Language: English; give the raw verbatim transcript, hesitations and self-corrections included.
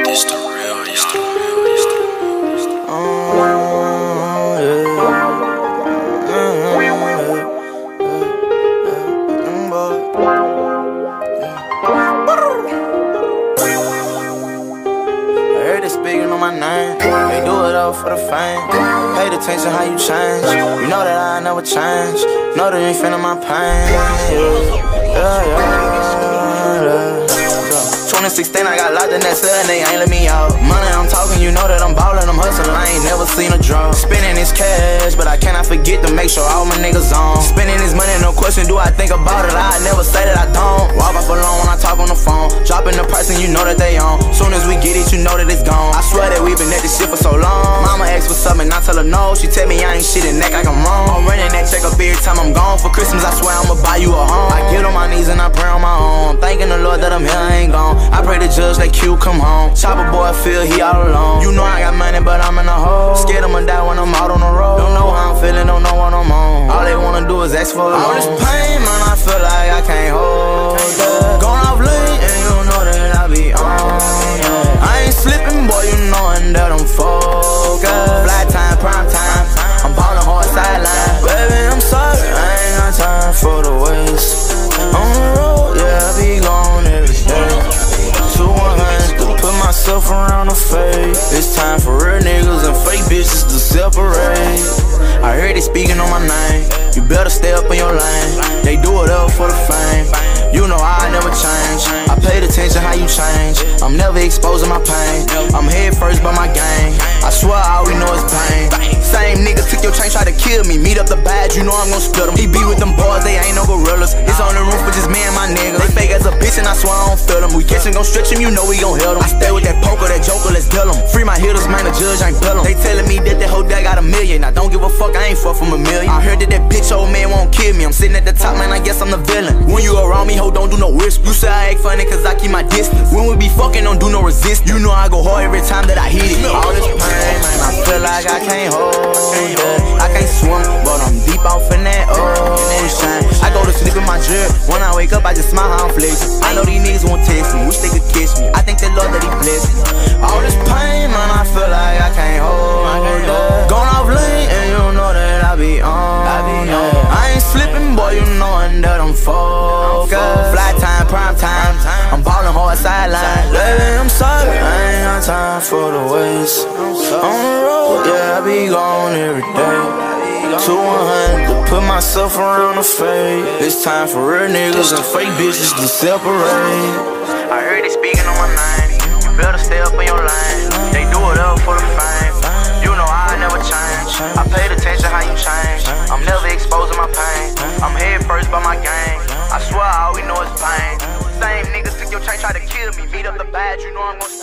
It's the real, it's the real, it's the real. Oh, yeah. I heard they speaking on my name. They do it all for the fame. Pay attention how you change. You know that I never change. Know that you ain't feeling my pain. Yeah, yeah, yeah, yeah. twenty sixteen, I got locked in that cell and they ain't let me out. Money, I'm talking, you know that I'm ballin', I'm hustlin', I ain't never seen a drop. Spending this cash, but I cannot forget to make sure all my niggas on. Spending this money, no question, do I think about it? I never say that I don't. Walk up alone when I talk on the phone. Dropping the price and you know that they on. Soon as we get it, you know that it's gone. I swear that we been at this shit for so long. Mama asked for something, I tell her no. She tell me I ain't shit and act like I'm wrong. I'm running that check up every time I'm gone. For Christmas, I swear I'ma buy you a home. I get on my knees and I pray on my own. I'm thanking the Lord that I'm here, I ain't gone. I pray the judge that Q come home. Chopper boy feel he all alone. You know I got money but I'm in a hole. Scared I'ma die when I'm out on the road. Don't know how I'm feeling, don't know what I'm on. All they wanna do is ask for a loan. All this pain, man, I feel like I can't hold it. Gone off late and you know that I be on it. I ain't slipping, boy, you knowin' that I'm focused. Fly time, prime time, I'm ballin' hard sideline. Baby, I'm sorry, I ain't got time for the waste. On the road, yeah, I be gone every day. Two one hundred to put myself around the fade. It's time for real niggas and fake bitches to separate. I heard they speaking on my name. You better stay up in your lane. They do it up for the fame. You know I never change. I paid attention how you change. I'm never exposing my pain. I'm head first by my gang. I swear all we know is pain. Same nigga took your chain, try to kill me. Meet up the badge, you know I'm gon' split them. He be with them boys, they ain't no gorillas. It's on the roof for just me and my niggas. They fake as a bitch and I swear I don't feel them. We catch him, gon' stretch him, you know we gon' held him. I stay with that poker, that joker, let's deal him. Free my hitters, man, the judge ain't bill him. They telling me that that whole day got a million. I don't give a fuck, I ain't fuck from a million. I heard that that bitch old man won't kill me. I'm sitting at the top, man, I guess I'm the villain. When you around me, ho, don't do no risk. You say I act funny cause I keep my distance. When we be fucking, don't do no resist. You know I go hard every time that I hit it. All this pain, man, I feel like I can't hold it. I can't swim, but I'm deep off in that ocean. I go to sleep in my drip. When I wake up, I just smile how I'm flexing. I know these niggas won't text me, wish they could kiss me. I think the Lord that he bless me. All this pain, man, I feel like I can't hold it. Gone off late, and you know that I be on. I ain't slipping, boy, you knowin' that I'm focused. Fly time, prime time, I'm ballin' hard sideline. Baby, I'm sorry, I ain't got time for the waste. On the road, yeah, I be gone every day. Two one hundred to put myself around the fade. It's time for real niggas and fake bitches to separate. I heard they speaking on my name. You better stay up in your lane. They do it up for the fame. You know I never change. I paid attention how you change. I'm never exposing my pain. I'm head first by my gang. I swear all we know is pain. Same niggas took your chain, try to kill me. Meet up the badge, you know I'm gon'